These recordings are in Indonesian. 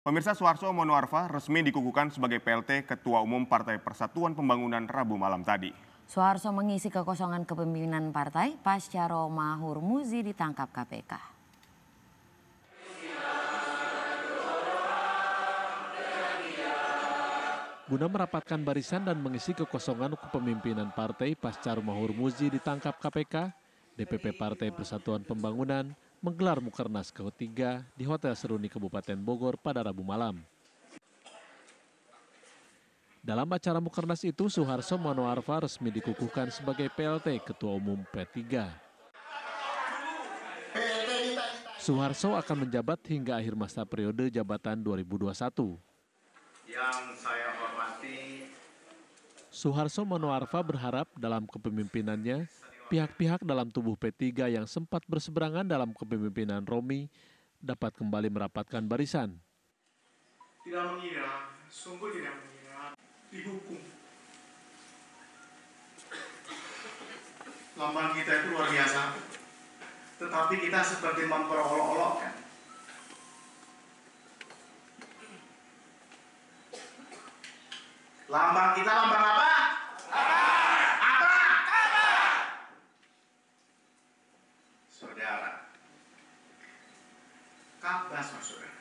Pemirsa, Suharso Monoarfa resmi dikukuhkan sebagai PLT Ketua Umum Partai Persatuan Pembangunan Rabu malam tadi. Suharso mengisi kekosongan kepemimpinan partai pasca Romahur Muzi ditangkap KPK. Guna merapatkan barisan dan mengisi kekosongan kepemimpinan partai pasca Romahur Muzi ditangkap KPK, DPP Partai Persatuan Pembangunan menggelar Mukernas ketiga di Hotel Seruni Kabupaten Bogor pada Rabu malam. Dalam acara Mukernas itu, Suharso Monoarfa resmi dikukuhkan sebagai PLT Ketua Umum P3. Suharso akan menjabat hingga akhir masa periode jabatan 2021. Yang saya hormati, Suharso Monoarfa berharap dalam kepemimpinannya, pihak-pihak dalam tubuh P3 yang sempat berseberangan dalam kepemimpinan Romi dapat kembali merapatkan barisan. tidak mengira, sungguh tidak mengira, dihukum. Lambang kita itu luar biasa, tetapi kita seperti memperolok-olokkan. Lambang kita lambang apa? Apa? Saudara, Kabas mas saudara.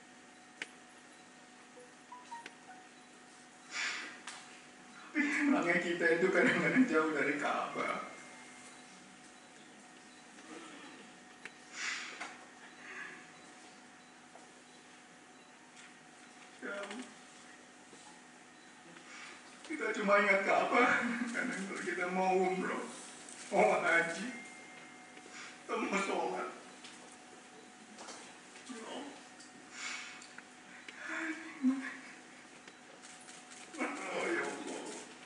Tapi emangnya kita itu kadang-kadang jauh dari Ka'bah. Jauh. Kita cuma ingat Ka'bah kadang kalau kita mau umroh, mau haji, atau mau sholat. Oh ya Allah.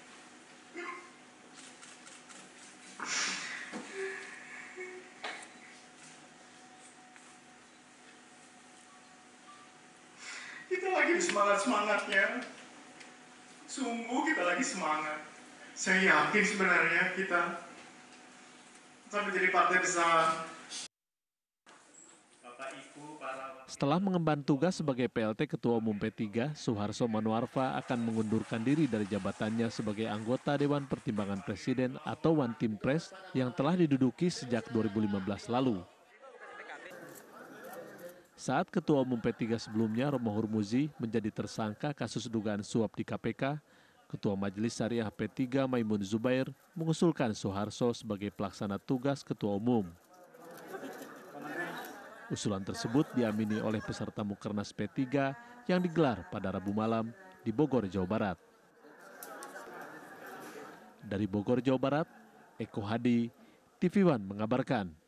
Kita lagi semangat-semangatnya. Sungguh kita lagi semangat. Saya yakin sebenarnya kita akan menjadi partai besar. Bapak, Ibu, para... Setelah mengemban tugas sebagai PLT Ketua Umum P3, Suharso Monoarfa akan mengundurkan diri dari jabatannya sebagai anggota Dewan Pertimbangan Presiden atau One Team Press yang telah diduduki sejak 2015 lalu. Saat Ketua Umum P3 sebelumnya, Romahur Muzi, menjadi tersangka kasus dugaan suap di KPK, Ketua Majelis Syariah P3 Maimun Zubair mengusulkan Suharso sebagai pelaksana tugas Ketua Umum. Usulan tersebut diamini oleh peserta Mukernas P3 yang digelar pada Rabu malam di Bogor, Jawa Barat. Dari Bogor, Jawa Barat, Eko Hadi, TV One mengabarkan.